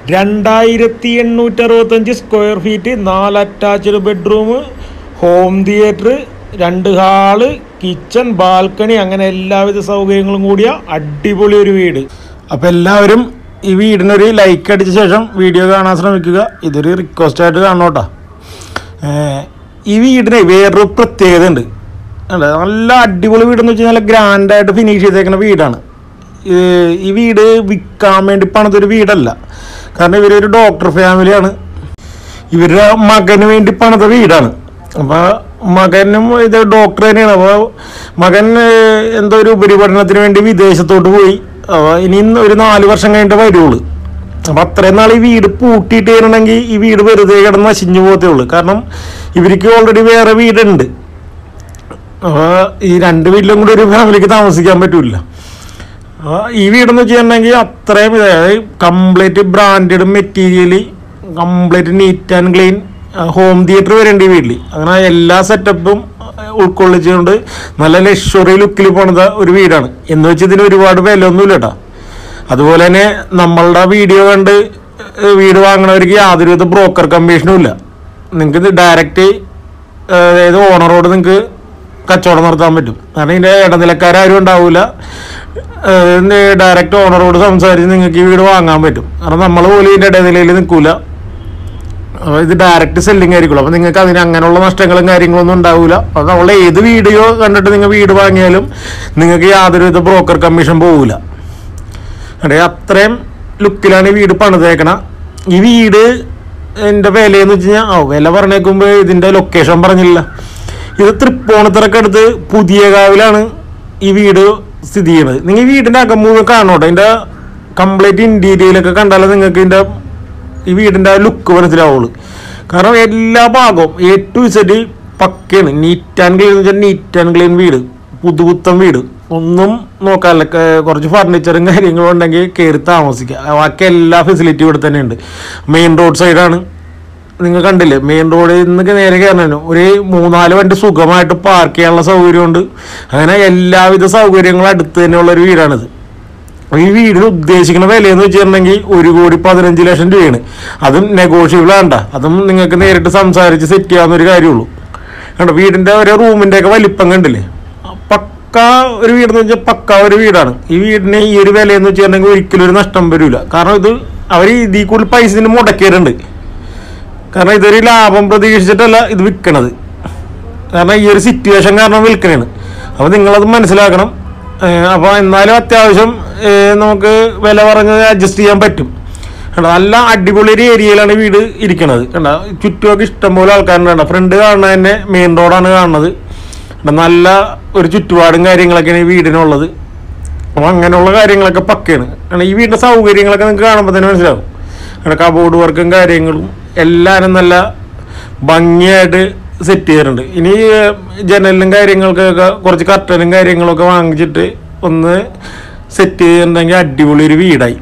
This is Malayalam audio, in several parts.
2865 square feet, 4 attached bedroom, home theatre, 2 hall, kitchen, balcony, അങ്ങനെ എല്ലാവിധ സൗകര്യങ്ങളും കൂടിയ അടിപൊളി ഒരു വീട്. അപ്പോൾ എല്ലാവരും ഈ വീടിനൊരു ലൈക്ക് അടിച്ച ശേഷം വീഡിയോ കാണാൻ ശ്രമിക്കുക. ഇതൊരു റിക്വസ്റ്റായിട്ട് കാണണം കേട്ടോ. ഈ വീടിന് വേറൊരു പ്രത്യേകത ഉണ്ട്. നല്ല അടിപൊളി വീടെന്ന് വെച്ച് കഴിഞ്ഞാൽ ഗ്രാൻഡായിട്ട് ഫിനിഷ് ചെയ്തേക്കുന്ന വീടാണ്. ഈ വീട് വിൽക്കാൻ വേണ്ടി പണിതൊരു വീടല്ല. കാരണം ഇവരൊരു ഡോക്ടർ ഫാമിലിയാണ്. ഇവരുടെ മകന് വേണ്ടി പണിത വീടാണ്. അപ്പോൾ മകനും ഇത് ഡോക്ടർ തന്നെയാണ്. അപ്പോൾ മകൻ എന്തോ ഒരു ഉപരിപഠനത്തിന് വേണ്ടി വിദേശത്തോട്ട് പോയി. ഇനി ഒരു 4 വർഷം കഴിഞ്ഞിട്ട് വരുള്ളൂ. അപ്പം അത്രയും നാൾ ഈ വീട് പൂട്ടിയിട്ട് ചെയ്യണമെങ്കിൽ ഈ വീട് വെറുതെ കിടന്ന് നശിഞ്ഞു പോകത്തേ ഉള്ളൂ. കാരണം ഇവർക്ക് ഓൾറെഡി വേറെ വീടുണ്ട്. അപ്പോൾ ഈ 2 വീട്ടിലും കൂടി ഒരു ഫാമിലിക്ക് താമസിക്കാൻ പറ്റില്ല. ഈ വീടെന്ന് വെച്ചിട്ടുണ്ടെങ്കിൽ അത്രയും ഇതായത് complete branded material, complete neat and clean, home theatre വരേണ്ട ഈ വീട്ടിൽ. അങ്ങനെ എല്ലാ സെറ്റപ്പും ഉൾക്കൊള്ളിച്ചുകൊണ്ട് നല്ല ലക്ഷറി ലുക്കിൽ പോണത് ഒരു വീടാണ്. എന്ന് വെച്ച് ഇതിന് ഒരുപാട് വില ഒന്നുമില്ല കേട്ടോ. അതുപോലെ തന്നെ നമ്മളുടെ വീഡിയോ കണ്ട് വീട് വാങ്ങണവർക്ക് യാതൊരുവിധ ബ്രോക്കർ കമ്മീഷനും ഇല്ല. നിങ്ങൾക്ക് ഇത് ഡയറക്റ്റ് അതായത് ഓണറോട് നിങ്ങൾക്ക് കച്ചവടം നടത്താൻ പറ്റും. കാരണം ഇതിൻ്റെ ഇടനിലക്കാരും ഉണ്ടാവില്ല. ഡയറക്റ്റ് ഓണറോട് സംസാരിച്ച് നിങ്ങൾക്ക് ഈ വീട് വാങ്ങാൻ പറ്റും. കാരണം നമ്മൾ പോലും ഇതിൻ്റെ ഇടനിലയിൽ നിൽക്കില്ല. അപ്പോൾ ഇത് ഡയറക്റ്റ് സെല്ലിങ് ആയിരിക്കുള്ളൂ. അപ്പോൾ നിങ്ങൾക്ക് അതിന് അങ്ങനെയുള്ള നഷ്ടങ്ങളും കാര്യങ്ങളൊന്നും ഉണ്ടാവില്ല. അപ്പോൾ നമ്മൾ ഏത് വീഡിയോ കണ്ടിട്ട് നിങ്ങൾ വീട് വാങ്ങിയാലും നിങ്ങൾക്ക് യാതൊരുവിധ ബ്രോക്കർ കമ്മീഷൻ പോവില്ല. അതെ, അത്രയും ലുക്കിലാണ് ഈ വീട് പണിതേക്കണം. ഈ വീട് എൻ്റെ വിലയെന്ന് വെച്ച് കഴിഞ്ഞാൽ വില പറഞ്ഞേക്കുമ്പോൾ ഇതിൻ്റെ ലൊക്കേഷൻ പറഞ്ഞില്ല. ഇത് തൃപ്പൂണിത്തുറക്കടുത്ത് പുതിയ കാവിലാണ് ഈ വീട് സ്ഥിതി ചെയ്യുന്നത്. നിങ്ങൾ ഈ വീടിൻ്റെ അകം മുഴുവൻ കാണോട്ടെ. ഇതിൻ്റെ കംപ്ലീറ്റ് ഇൻറ്റീരിയലൊക്കെ കണ്ടാലേ നിങ്ങൾക്ക് ഈ വീടിൻ്റെ ലുക്ക് മനസ്സിലാവുള്ളൂ. കാരണം എല്ലാ ഭാഗവും A to Z പക്കയാണ്. നീറ്റ് ആൻഡ് ക്ലീൻ എന്ന് വെച്ചാൽ നീറ്റ് ആൻഡ് ക്ലീൻ വീട്, പുതുപുത്തൻ വീട്. ഒന്നും നോക്കാറില്ല. കുറച്ച് ഫർണിച്ചറും കാര്യങ്ങളും ഉണ്ടെങ്കിൽ കയറി താമസിക്കുക. ബാക്കി എല്ലാ ഫെസിലിറ്റിയും ഇവിടെ തന്നെ ഉണ്ട്. മെയിൻ റോഡ് സൈഡാണ്. നിങ്ങൾ കണ്ടില്ലേ, മെയിൻ റോഡിൽ നിന്നൊക്കെ നേരെ കയറാനും ഒരു 3-4 വണ്ടി സുഖമായിട്ട് പാർക്ക് ചെയ്യാനുള്ള സൗകര്യമുണ്ട്. അങ്ങനെ എല്ലാവിധ സൗകര്യങ്ങളും അടുത്ത് തന്നെയുള്ളൊരു വീടാണിത്. ഈ വീടിന് ഉദ്ദേശിക്കുന്ന വിലയെന്ന് വെച്ചിട്ടുണ്ടെങ്കിൽ 1,15 ലക്ഷം രൂപയാണ്. അതും നെഗോഷ്യബിൾ ആണ്ട. അതും നിങ്ങൾക്ക് നേരിട്ട് സംസാരിച്ച് സെറ്റ് ചെയ്യാവുന്നൊരു കാര്യമുള്ളൂ. കണ്ടോ, വീടിൻ്റെ ഒരു റൂമിൻ്റെയൊക്കെ വലിപ്പം കണ്ടില്ലേ, പക്ക ഒരു വീടെന്ന് വെച്ചാൽ പക്ക ഒരു വീടാണ്. ഈ വീടിന് ഈ ഒരു വിലയെന്ന് വെച്ചിട്ടുണ്ടെങ്കിൽ ഒരിക്കലും ഒരു നഷ്ടം വരില്ല. കാരണം ഇത് അവർ ഇതിൽ കൂടുതൽ പൈസ ഇതിന് മുടക്കിയിട്ടുണ്ട്. കാരണം ഇതൊരു ലാഭം പ്രതീക്ഷിച്ചിട്ടല്ല ഇത് വിൽക്കണത്. കാരണം ഈ ഒരു സിറ്റുവേഷൻ കാരണം വിൽക്കണതാണ്. അപ്പോൾ നിങ്ങളത് മനസ്സിലാക്കണം. അപ്പോൾ എന്നാലും അത്യാവശ്യം നമുക്ക് വില പറഞ്ഞ് അഡ്ജസ്റ്റ് ചെയ്യാൻ പറ്റും. കണ്ടോ, നല്ല അടിപൊളി ഒരു ഏരിയയിലാണ് വീട് ഇരിക്കണത്. കണ്ടോ, ചുറ്റുമൊക്കെ ഇഷ്ടംപോലെ ആൾക്കാരുണ്ട്. ഫ്രണ്ട് കാണുന്നത് തന്നെ മെയിൻ റോഡാണ് കാണുന്നത്. നല്ല ഒരു ചുറ്റുപാടും കാര്യങ്ങളൊക്കെയാണ് ഈ വീടിനുള്ളത്. അപ്പോൾ അങ്ങനെയുള്ള കാര്യങ്ങളൊക്കെ പക്കയാണ്. കാരണം ഈ വീടിൻ്റെ സൗകര്യങ്ങളൊക്കെ നിങ്ങൾക്ക് കാണുമ്പോൾ തന്നെ മനസ്സിലാവും. കാരണം കബോർഡ് വർക്കും കാര്യങ്ങളും എല്ലാവരും നല്ല ഭംഗിയായിട്ട് സെറ്റ് ചെയ്യാറുണ്ട്. ഇനി ജനലും കാര്യങ്ങൾക്കൊക്കെ കുറച്ച് കർട്ടനും കാര്യങ്ങളൊക്കെ വാങ്ങിച്ചിട്ട് ഒന്ന് സെറ്റ് ചെയ്തിട്ടുണ്ടെങ്കിൽ അടിപൊളി ഒരു വീടായി.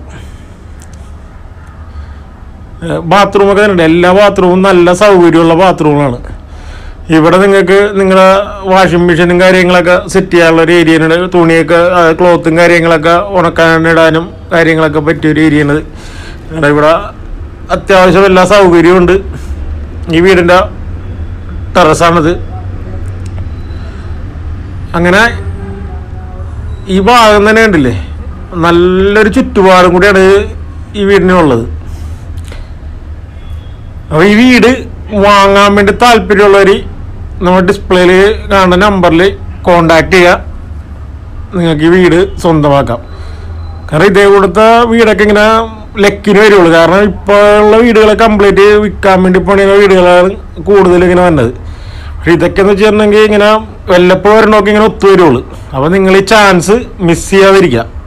ബാത്റൂമൊക്കെ തന്നെ എല്ലാ ബാത്റൂമും നല്ല സൗകര്യമുള്ള ബാത്റൂമാണ്. ഇവിടെ നിങ്ങൾക്ക് നിങ്ങളുടെ വാഷിംഗ് മെഷീനും കാര്യങ്ങളൊക്കെ സെറ്റ് ചെയ്യാനുള്ള ഒരു ഏരിയയാണ്. തുണിയൊക്കെ ക്ലോത്തും കാര്യങ്ങളൊക്കെ ഉണക്കാനിടാനും കാര്യങ്ങളൊക്കെ പറ്റിയൊരു ഏരിയയാണ്. ഇവിടെ അത്യാവശ്യം എല്ലാ സൗകര്യവും ഉണ്ട്. ഈ വീടിൻ്റെ ടെറസാണിത്. അങ്ങനെ ഈ ഭാഗം തന്നെ ഉണ്ടല്ലേ, നല്ലൊരു ചുറ്റുപാടും കൂടിയാണ് ഈ വീടിനുള്ളത്. അപ്പോൾ ഈ വീട് വാങ്ങാൻ വേണ്ടി താല്പര്യമുള്ളവർ നമ്മൾ ഡിസ്പ്ലേയിൽ കാണുന്ന നമ്പറിൽ കോണ്ടാക്ട് ചെയ്യുക. നിങ്ങൾക്ക് ഈ വീട് സ്വന്തമാക്കാം. കാരണം ഇതേ കൊടുത്ത വീടൊക്കെ ഇങ്ങനെ ലക്കിന് വരുള്ളൂ. കാരണം ഇപ്പോൾ ഉള്ള വീടുകളെ കംപ്ലീറ്റ് വിൽക്കാൻ വേണ്ടി പണിയുന്ന വീടുകളാണ് കൂടുതൽ ഇങ്ങനെ വന്നത്. പക്ഷെ ഇതൊക്കെ എന്ന് വെച്ചിട്ടുണ്ടെങ്കിൽ ഇങ്ങനെ വല്ലപ്പോഴും ഒരെണ്ണമൊക്കെ ഇങ്ങനെ ഒത്തുവരുള്ളൂ. അപ്പോൾ നിങ്ങൾ ഈ ചാൻസ് മിസ് ചെയ്യാതിരിക്കുക.